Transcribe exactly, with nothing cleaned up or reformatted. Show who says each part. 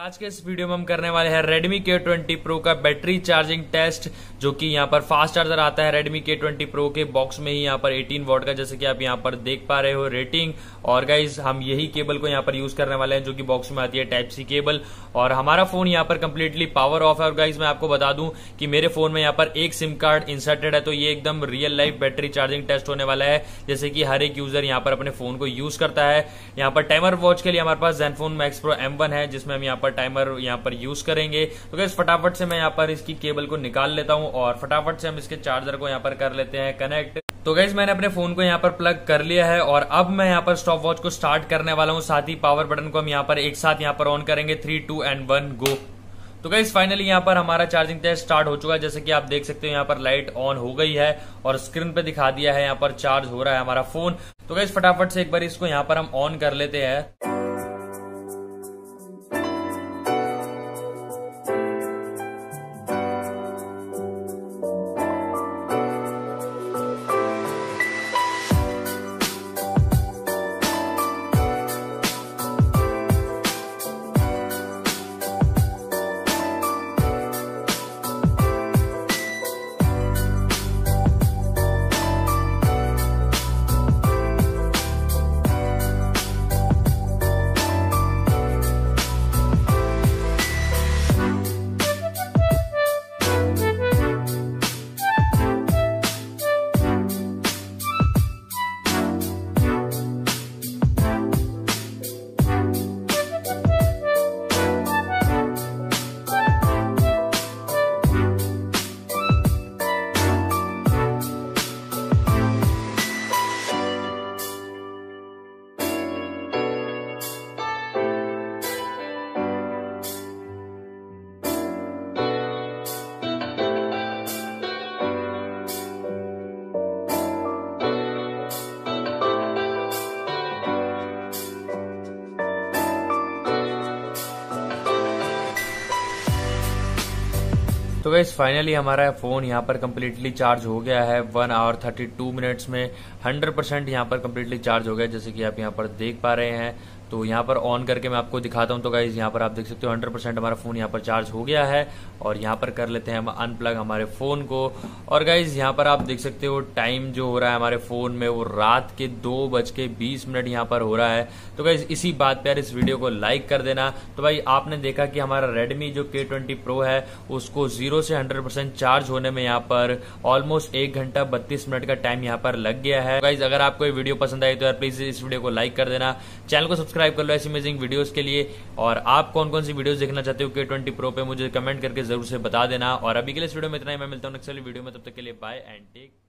Speaker 1: आज के इस वीडियो में हम करने वाले हैं Redmi K ट्वेंटी Pro का बैटरी चार्जिंग टेस्ट, जो कि यहाँ पर फास्ट चार्जर आता है Redmi K ट्वेंटी Pro के बॉक्स में ही यहाँ पर अठारह वॉट का, जैसे कि आप यहाँ पर देख पा रहे हो रेटिंग। और गाइज हम यही केबल को यहाँ पर यूज करने वाले हैं जो कि बॉक्स में आती है टाइप सी केबल। और हमारा फोन यहाँ पर कंप्लीटली पावर ऑफ है। और गाइज मैं आपको बता दूं कि मेरे फोन में यहाँ पर एक सिम कार्ड इंसर्टेड है, तो ये एकदम real life battery charging test होने वाला है, जैसे कि हर एक यूजर यहाँ पर अपने फोन को यूज करता है। यहाँ पर टाइमर वॉच के लिए हमारे पास Zenfone Max Pro M one है, जिसमें हम यहाँ पर टाइमर यहाँ पर यूज करेंगे। तो गाइस फटाफट से मैं यहाँ पर इसकी केबल को निकाल लेता हूँ और फटाफट से हम इसके चार्जर को यहाँ पर कर लेते हैं कनेक्ट। तो गाइस मैंने अपने फोन को यहाँ पर प्लग कर लिया है और अब मैं यहाँ पर स्टॉप वॉच को स्टार्ट करने वाला हूँ। साथ ही पावर बटन को हम यहाँ पर एक साथ यहाँ पर ऑन करेंगे। Three two and one go. तो गाइस फाइनली यहाँ पर हमारा चार्जिंग टेस्ट स्टार्ट हो चुका है। जैसे कि आप देख सकते हो यहाँ पर लाइट ऑन हो गई है और स्क्रीन पे दिखा दिया है यहाँ पर चार्ज हो रहा है हमारा फोन। तो गाइस फटाफट से एक बार इसको यहाँ पर हम ऑन कर लेते हैं। तो गाइस फाइनली हमारा फोन यहाँ पर कम्प्लीटली चार्ज हो गया है। One hour thirty two minutes में हंड्रेड परसेंट यहाँ पर कम्प्लीटली चार्ज हो गया, जैसे कि आप यहाँ पर देख पा रहे हैं। तो यहाँ पर ऑन करके मैं आपको दिखाता हूँ। तो गाइस यहाँ पर आप देख सकते हो हंड्रेड परसेंट हमारा फोन यहाँ पर चार्ज हो गया है। और यहाँ पर कर लेते हैं हम अनप्लग हमारे फोन को। और गाइस यहाँ पर आप देख सकते हो टाइम जो हो रहा है हमारे फोन में वो रात के दो बज के बीस मिनट यहाँ पर हो रहा है। तो गाइस इसी बात पर इस वीडियो को लाइक कर देना। तो भाई आपने देखा कि हमारा Redmi जो K ट्वेंटी Pro है उसको जीरो से हंड्रेड परसेंट चार्ज होने में यहाँ पर ऑलमोस्ट एक घंटा बत्तीस मिनट का टाइम यहाँ पर लग गया है। गाइस अगर आपको ये वीडियो पसंद आई तो यार प्लीज इस वीडियो को लाइक कर देना, चैनल को सब्सक्राइब कर लो ऐसी अमेजिंग वीडियोस के लिए। और आप कौन कौन सी वीडियोस देखना चाहते हो K ट्वेंटी Pro पे मुझे कमेंट करके जरूर से बता देना। और अभी के लिए इस वीडियो में इतना ही, मैं मिलता हूँ नेक्स्ट वाली वीडियो में, तब तक के लिए बाय एंड टेक